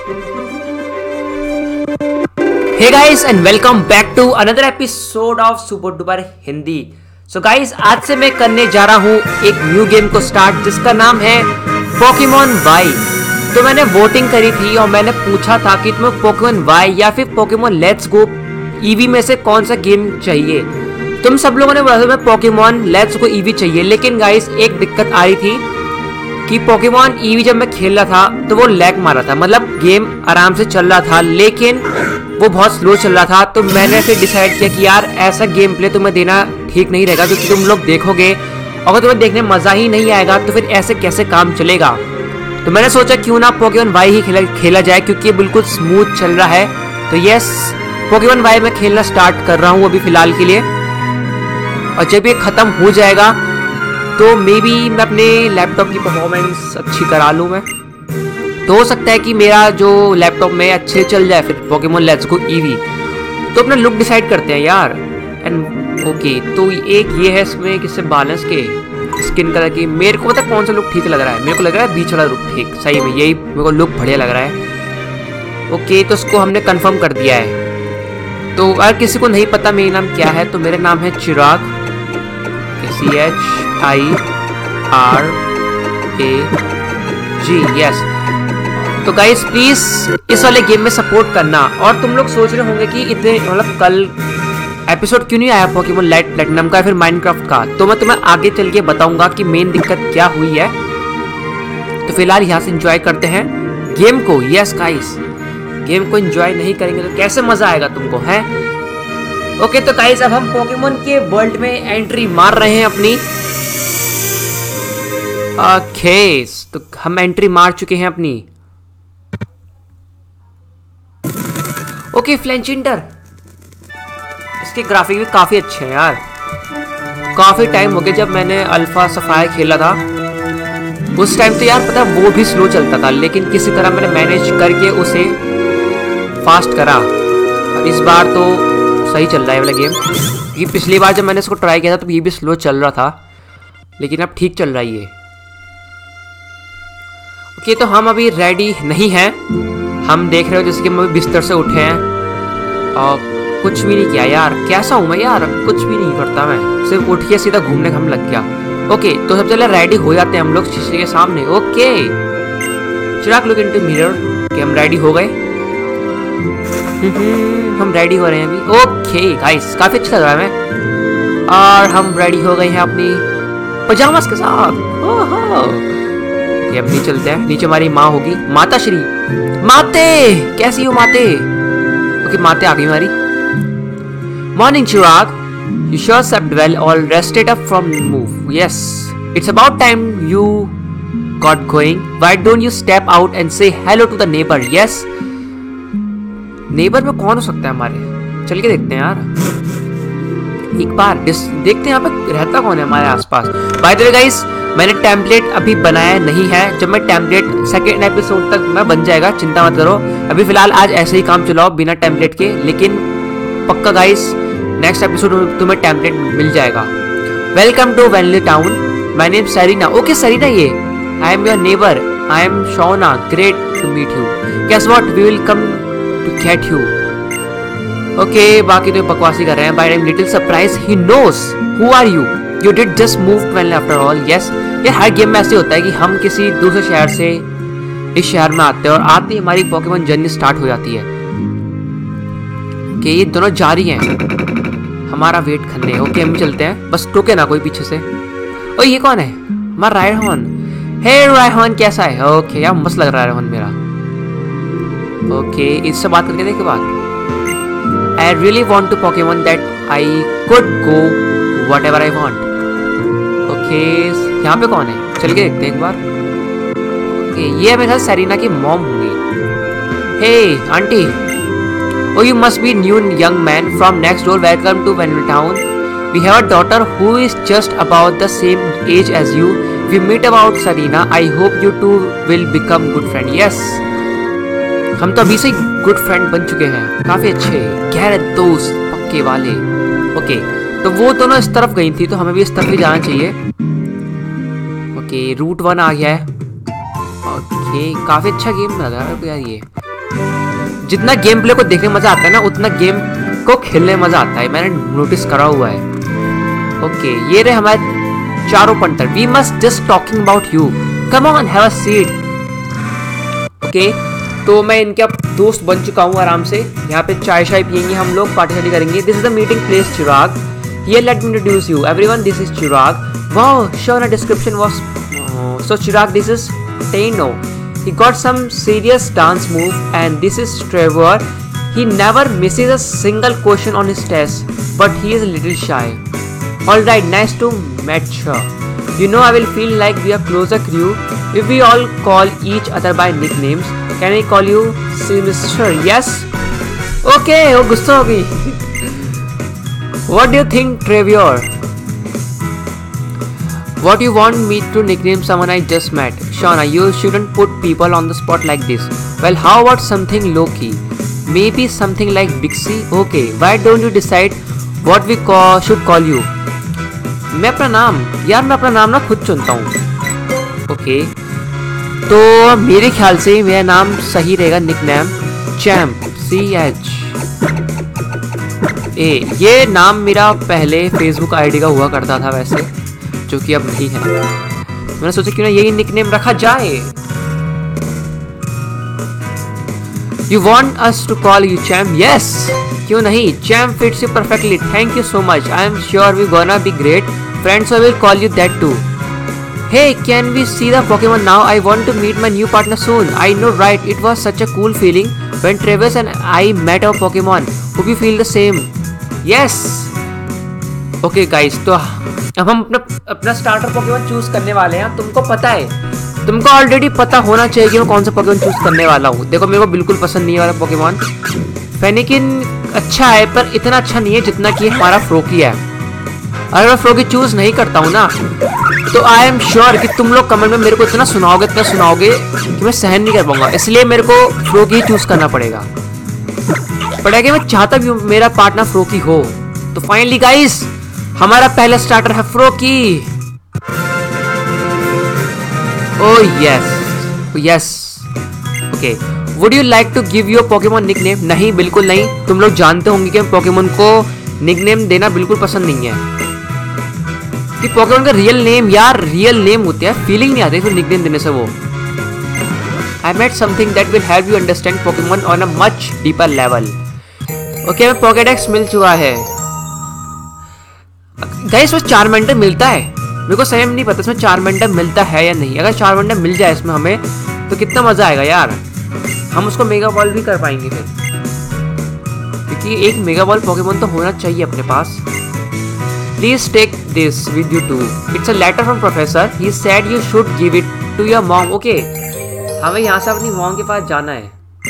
Hey guys and welcome back to another episode of super duper Hindi. So guys, आज से मैं करने जा रहा हूँ एक न्यू गेम को स्टार्ट, जिसका नाम है पोकेमॉन वाई। तो मैंने वोटिंग करी थी और मैंने पूछा था कि तुम्हें पोकेमॉन वाई या फिर पोकेमॉन लेट्स गो ईवी में से कौन सा गेम चाहिए। तुम सब लोगों ने बोला था मैं पोकेमॉन लेट्स गो ईवी चाहिए, लेकिन गाइस एक दिक्कत आ रही थी कि पोकेमॉन ईवी जब मैं खेल रहा था तो वो लैग मार रहा था। मतलब गेम आराम से चल रहा था लेकिन वो बहुत स्लो चल रहा था। तो मैंने फिर डिसाइड किया कि यार ऐसा गेम प्ले तुम्हें देना ठीक नहीं रहेगा, क्योंकि तुम लोग देखोगे अगर तुम्हें देखने में मजा ही नहीं आएगा तो फिर ऐसे कैसे काम चलेगा। तो मैंने सोचा क्यों ना पोकेमॉन वाई ही खेला जाए, क्योंकि ये बिल्कुल स्मूथ चल रहा है। तो यस, पोकेमॉन वाई में खेलना स्टार्ट कर रहा हूँ अभी फिलहाल के लिए, और जब ये खत्म हो जाएगा तो मे बी मैं अपने लैपटॉप की परफॉर्मेंस अच्छी करा लूँ मैं। तो हो सकता है कि मेरा जो लैपटॉप में अच्छे चल जाए फिर पोकेमॉन लेट्स गो ईवी। तो अपना लुक डिसाइड करते हैं यार। एंड ओके, तो एक ये है इसमें किससे बैलेंस के स्किन कलर की। मेरे को पता कौन सा लुक ठीक लग रहा है, मेरे को लग रहा है बीच वाला लुक ठीक, सही में यही मेरे को लुक बढ़िया लग रहा है। ओके, तो इसको हमने कंफर्म कर दिया है। तो अगर किसी को नहीं पता मेरा नाम क्या है, तो मेरा नाम है चिराग, CHIRAG, यस। तो गाइस प्लीज इस वाले गेम में सपोर्ट करना। और तुम लोग सोच रहे होंगे कि इतने मतलब कल एपिसोड क्यों नहीं आया पोकेमॉन लाइट प्लेटिनम का फिर माइनक्राफ्ट का। तो मैं तुम्हें आगे चल के बताऊंगा कि मेन दिक्कत क्या हुई है। तो फिलहाल यहाँ से एंजॉय करते हैं गेम को। यस गाइस, गेम को एंजॉय नहीं करेंगे तो कैसे मजा आएगा तुमको, है? ओके, तो गाइस अब हम पोकेमॉन के वर्ल्ड में एंट्री मार रहे हैं अपनी। ओके, तो हम एंट्री मार चुके हैं अपनी। ओके, फ्लैंचिंडर, इसके ग्राफिक भी काफी अच्छे हैं यार। काफी टाइम हो गया जब मैंने अल्फा सफायर खेला था, उस टाइम तो यार पता वो भी स्लो चलता था, लेकिन किसी तरह मैंने मैनेज करके उसे फास्ट करा। और इस बार तो सही चल रहा है वाला गेम, क्योंकि पिछली बार जब मैंने इसको ट्राई किया था तो ये भी स्लो चल रहा था, लेकिन अब ठीक चल रहा है ये। ओके, तो हम अभी रेडी नहीं हैं। हम देख रहे हो जैसे कि हम अभी बिस्तर से उठे हैं और कुछ भी नहीं किया यार। कैसा हूँ मैं यार, कुछ भी नहीं करता मैं, सिर्फ उठ के सीधा घूमने हम लग गया। ओके, तो सब चले रेडी हो जाते हैं हम लोग शीशे के सामने। Okay, Chirag look into mirror कि हम रेडी हो गए। हम रेडी हो रहे हैं अभी। ओके गाइस, काफी अच्छा लग रहा है मैं। और हम रेडी हो गए हैं अपनी पजामास के साथ। अब नीचे चलते हैं, नीचे हमारी माँ होगी, माता श्री। माते, कैसी हो माते? ओके, माते आ गई हमारी। Morning Chirag, you sure slept well or rested up from move? Yes, it's about time you got going. Why don't you step out and say hello to the neighbor? Yes. Neighbour में कौन हो सकता है हमारे? चल के देखते हैं यार एक बार, देखते हैं यहाँ पे रहता कौन है हमारे आसपास। बाय द वे गाइस, मैंने टेम्पलेट अभी बनाया नहीं है। जब मैं टेम्पलेट सेकेंड एपिसोड तक मैं बन जाएगा, चिंता मत करो। अभी फिलहाल आज ऐसे ही काम चलाओ बिना टेम्पलेट के, लेकिन पक्का गाइस नेक्स्ट एपिसोड में तुम्हें टेम्पलेट मिल जाएगा। Welcome to Vaniville town, my name Serena. Okay Serena, ये I am your neighbour, I am Shauna, great to meet you. Guess what, we will come to get you. Okay, बाकी तो बकवासी कर रहे हैं। Bye I am little surprise he knows who are you, you did just move Vaniville after all. Yes, ये हर game में ऐसे होता है कि हम किसी दूसरे शहर से इस शहर में आते हैं और आते ही हमारी पोकेमॉन जर्नी स्टार्ट हो जाती है। कि ये दोनों जा रही हैं हमारा वेट करने। ओके, हम चलते हैं, बस टोके ना कोई पीछे से। ओ ये कौन है? हमारा रायहॉन। हे रायहॉन, कैसा है? ओके यार, मस्त लग रहा है रायहॉन मेरा। ओके, इससे बात करके देखे बात। I really want to Pokemon that I could go whatever I want. Okay, यहाँ पे कौन है? चल के देखते हैं एक बार। ओके, ये मेरे साथ सरीना की मॉम होंगी। Hey aunty, oh you must be new young man from next door. Welcome to Vanilla Town. We have a daughter who is just about the same age as you. We meet about Sarina. I hope you two will become good friend. Yes. हम तो अभी से good friend बन चुके हैं, काफी अच्छे गहरे दोस्त पक्के वाले। ओके, तो वो दोनों इस तरफ गई थी, तो हमें भी इस तरफ ही जाना चाहिए। ओके, रूट 1 आ गया है। ओके, काफी अच्छा गेम लग रहा है यार ये। जितना गेम प्ले को देखने में मजा आता है ना, उतना गेम को खेलने में मजा आता है, मैंने नोटिस करा हुआ है। ओके, ये रहे हमारे चारों punter. We must just talking about you, come on have a seat. Okay, तो मैं इनके अब दोस्त बन चुका हूँ आराम से। यहाँ पे चाय शाय पियेंगे हम लोग, पार्टी शार्टी करेंगे। This is the meeting place Chirag, here let me introduce you everyone, this is Chirag. Wow, sure a description was so Chirag, this is Taino. He got some serious dance move, and this is Trevor. He never misses a single question on his test, but he is a little shy. All right, nice to meet you. You know, I will feel like we are closer crew if we all call each other by nicknames. Can I call you Mister? Yes. Okay, oh गुस्सा हो गई. What do you think, Trevor? What you want me to nickname someone I just met? Shauna, you shouldn't put people on the spot like this. Well, how about something low-key? Maybe something like Bixie? Okay, why don't you decide what we should call you? मैं अपना नाम ना खुद चुनता हूँ। Okay, तो मेरे ख्याल से मेरा नाम सही रहेगा निकनेम चैम्प, CH। ये नाम मेरा पहले फेसबुक आईडी का हुआ करता था वैसे, जो कि अब नहीं है। मैंने सोचा क्यों ना यही निकनेम रखा जाए। You want us to call you Champ? Yes, क्यों नहीं? Champ fits you perfectly. Thank you so much. I am sure we're gonna be great friends, so I will call you that too. Hey, can we see the Pokemon now? I want to meet my new partner soon. I know, right? It was such a cool feeling when Travis and I met our Pokemon. Hope you feel the same. Yes. Okay guys, तो अब हम अपना starter Pokemon choose करने वाले हैं। तुमको पता है, तुमको ऑलरेडी पता होना चाहिए कि मैं कौन सा पोकेमॉन चूज करने वाला हूँ। देखो, मेरे को बिल्कुल पसंद नहीं है वाला पोकेमॉन। फेनिकिन अच्छा है, पर इतना अच्छा नहीं है जितना कि हमारा फ्रोकी है। अगर मैं फ्रोकी चूज नहीं करता हूँ ना, तो आई एम श्योर कि तुम लोग कमेंट में मेरे को इतना सुनाओगे कि मैं सहन नहीं कर पाऊंगा। इसलिए मेरे को फ्रोकी चूज करना पड़ेगा। मैं चाहता भी हूँ मेरा पार्टनर फ्रोकी हो। तो फाइनली गाइस, हमारा पहला स्टार्टर है Froakie. Oh yes. Okay, would you like to give your Pokemon nickname? नहीं, बिल्कुल नहीं। तुम लोग जानते होंगे कि पोकेमॉन को निकनेम देना बिल्कुल पसंद नहीं है। कि पोकेमॉन का रियल नेम होते हैं, फीलिंग नहीं आती फिर निकनेम देने से। वो I met something that will help you understand Pokemon on a much deeper level. Okay, मैं पोकेडेक्स मिल चुका है गाइस। इसमें चार्मेंडर मिलता है, मेरे को सही में नहीं पता इसमें चार्मेंडर मिलता है या नहीं। अगर चार्मेंडर मिल जाए इसमें हमें, तो कितना मजा आएगा यार। हम उसको मेगा बॉल भी कर पाएंगे फिर, क्योंकि एक मेगा बॉल पोकेमॉन तो होना चाहिए अपने पास। Please take this with you too, it's a letter from professor, he said you should give it to your mom. Okay, हमें यहाँ से अपनी मॉम के पास जाना है।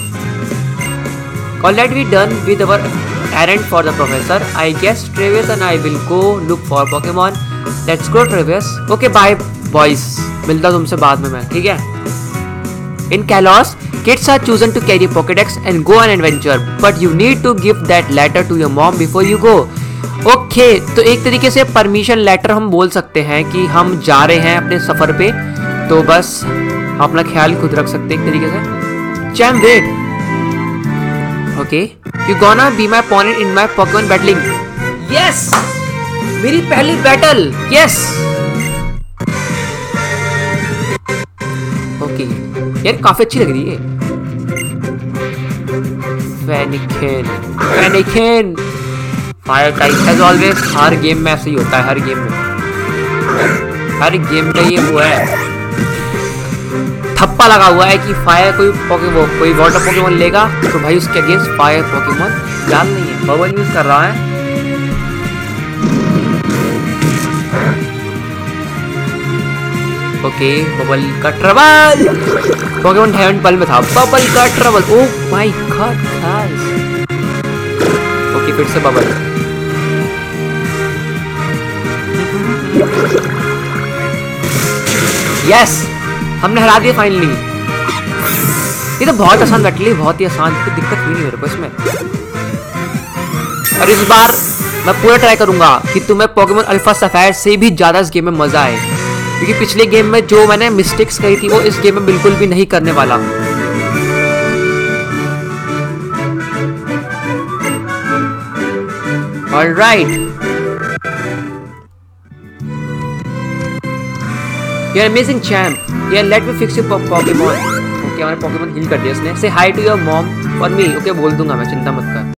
All that we done with our errand for the professor. I guess Travis and I will go look for Pokemon. Let's go, Travis. Okay, bye, boys. मिलता तुमसे बाद में मैं, ठीक है? In Kalos, kids are chosen to carry Pokédex and go on adventure, but you need to give that letter to your mom before you go. Okay, तो एक तरीके से परमिशन लेटर हम बोल सकते हैं कि हम जा रहे हैं अपने सफर पे, तो बस अपना ख्याल खुद रख सकते हैं एक तरीके से। Champ, wait. Okay, you gonna be my opponent in my Pokemon battling? Yes, मेरी पहली बैटल। Yes. Okay, यार काफी अच्छी लग रही है। Fennekin, fire type as always. हर गेम में ऐसे ही होता है, हर गेम में ये वो है, थप्पा लगा हुआ है कि फायर कोई वाटर पोकेमॉन लेगा तो भाई उसके अगेंस्ट फायर पोकेमॉन डाल नहीं है। बबल यूज कर रहा है। ओके, बबल का ट्रबल। पोकेमॉन हेवन पल में था बबल का trouble. Oh my god guys. Okay, फिर से बबल। यस, हमने हरा दिया फाइनली। ये तो बहुत आसान बैटल है, बहुत ही आसान, कोई दिक्कत हुई नहीं मेरे को इसमें। और इस बार मैं पूरा ट्राई करूंगा कि तुम्हें पोकेमॉन अल्फा सफायर से भी ज्यादा इस गेम में मजा आए, क्योंकि पिछले गेम में जो मैंने मिस्टेक्स करी थी वो इस गेम में बिल्कुल भी नहीं करने वाला। Alright, you're amazing champ. Yeah, let me fix your Pokemon. Okay, हमारे Pokemon heal कर दिया उसने. Say hi to your mom for me. Okay, बोल दूंगा मैं, चिंता मत कर.